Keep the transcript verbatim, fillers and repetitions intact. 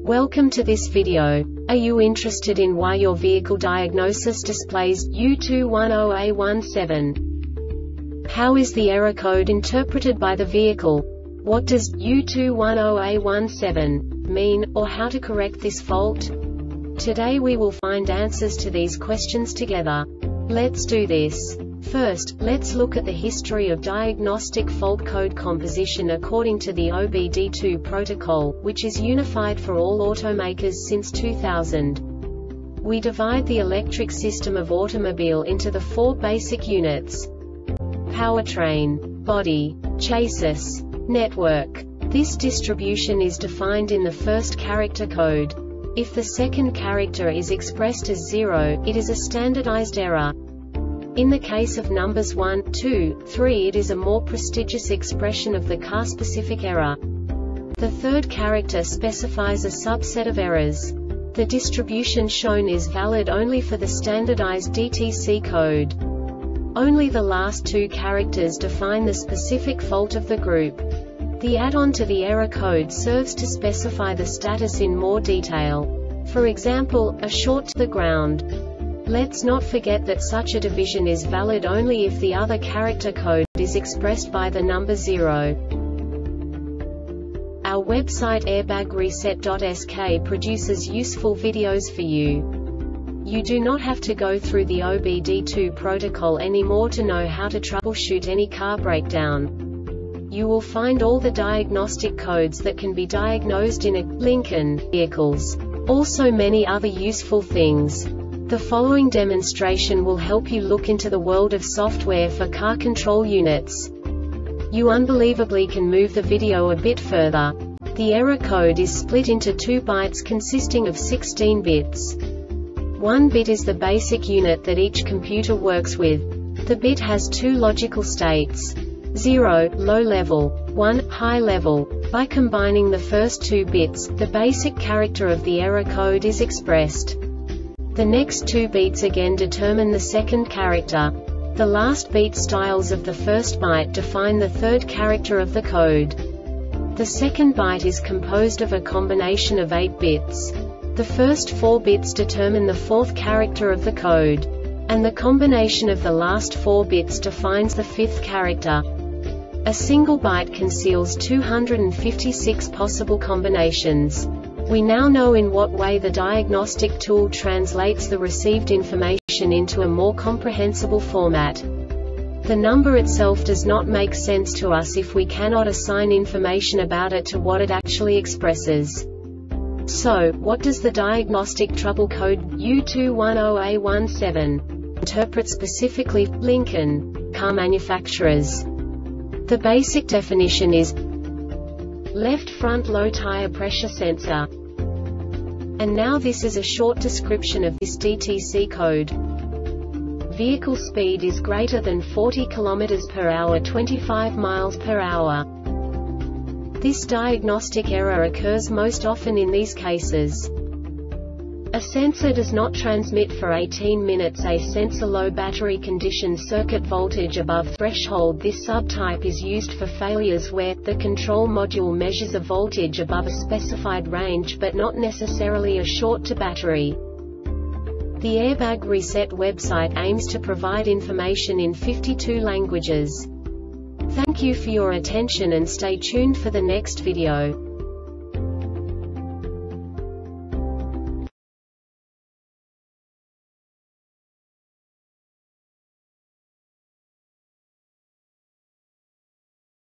Welcome to this video. Are you interested in why your vehicle diagnosis displays U two one zero A one seven? How is the error code interpreted by the vehicle? What does U two one zero A one seven mean, or how to correct this fault? Today we will find answers to these questions together. Let's do this. First, let's look at the history of diagnostic fault code composition according to the O B D two protocol, which is unified for all automakers since two thousand. We divide the electric system of automobile into the four basic units: powertrain, body, chassis, network. This distribution is defined in the first character code. If the second character is expressed as zero, it is a standardized error. In the case of numbers one, two, three, it is a more prestigious expression of the car-specific error. The third character specifies a subset of errors. The distribution shown is valid only for the standardized D T C code. Only the last two characters define the specific fault of the group. The add-on to the error code serves to specify the status in more detail. For example, a short to the ground. Let's not forget that such a division is valid only if the other character code is expressed by the number zero. Our website airbag reset dot S K produces useful videos for you. You do not have to go through the O B D two protocol anymore to know how to troubleshoot any car breakdown. You will find all the diagnostic codes that can be diagnosed in a Lincoln vehicles. Also many other useful things. The following demonstration will help you look into the world of software for car control units. You unbelievably can move the video a bit further. The error code is split into two bytes consisting of sixteen bits. One bit is the basic unit that each computer works with. The bit has two logical states: zero, low level, one, high level. By combining the first two bits, the basic character of the error code is expressed. The next two beats again determine the second character. The last beat styles of the first byte define the third character of the code. The second byte is composed of a combination of eight bits. The first four bits determine the fourth character of the code. And the combination of the last four bits defines the fifth character. A single byte conceals two hundred fifty-six possible combinations. We now know in what way the diagnostic tool translates the received information into a more comprehensible format. The number itself does not make sense to us if we cannot assign information about it to what it actually expresses. So, what does the diagnostic trouble code U two one zero A one seven interpret specifically for Lincoln car manufacturers? The basic definition is left front low tire pressure sensor. And now this is a short description of this D T C code. Vehicle speed is greater than forty kilometers per hour, twenty-five miles per hour. This diagnostic error occurs most often in these cases: a sensor does not transmit for eighteen minutes, a sensor low battery condition, circuit voltage above threshold. This subtype is used for failures where the control module measures a voltage above a specified range but not necessarily a short to battery. The Airbag Reset website aims to provide information in fifty-two languages. Thank you for your attention and stay tuned for the next video.